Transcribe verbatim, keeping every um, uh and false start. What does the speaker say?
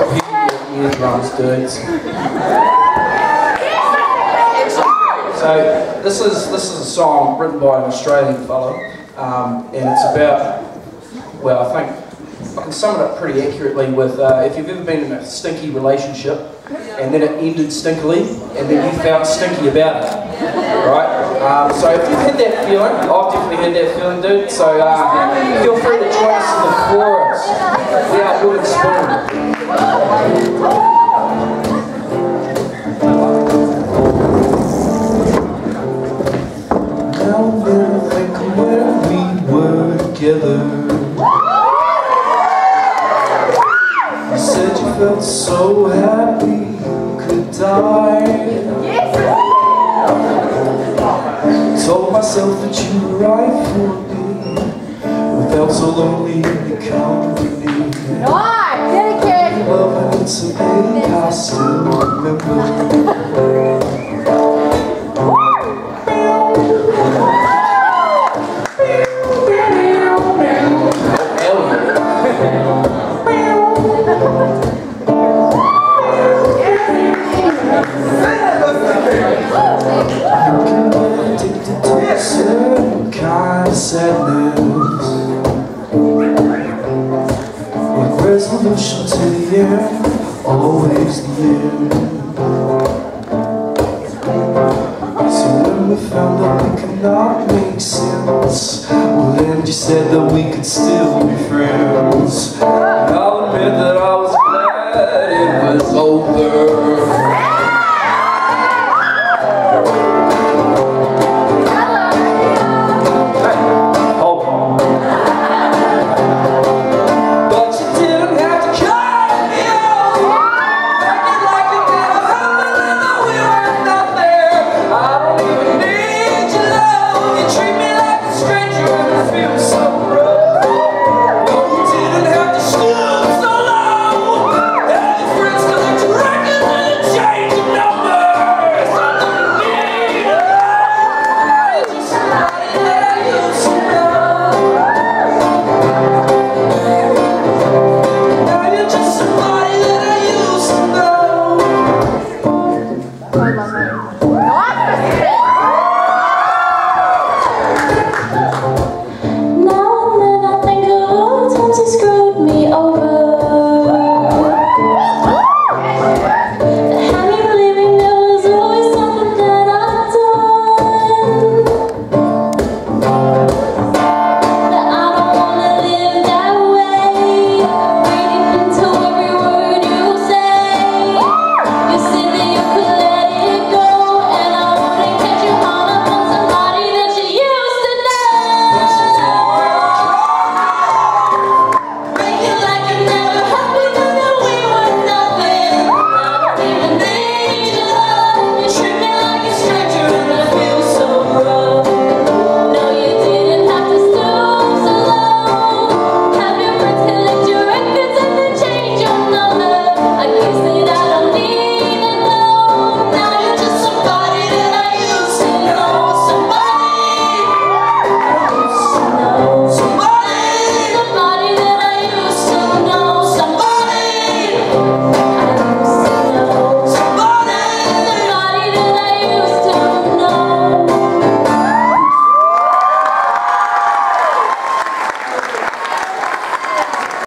repeat your eardrums, dudes. So this is this is a song written by an Australian fellow, um, and it's about, well, I think I can sum it up pretty accurately with uh, if you've ever been in a stinky relationship and then it ended stinkily and then you felt stinky about it, right? Um, so if you've had that feeling, I've definitely had that feeling, dude. So uh, feel free to join us in the chorus. We are Wooden Spoon. Now never think of where we were together. You said you felt so happy you could die. Told myself that you were right for me. We felt so lonely in the company. Love and it's a pain I still remember. Sadness, like resolution to the end, always the end. So when we found out we could not make sense, well then you said that we could still be friends. And I'll admit that I was glad it was over.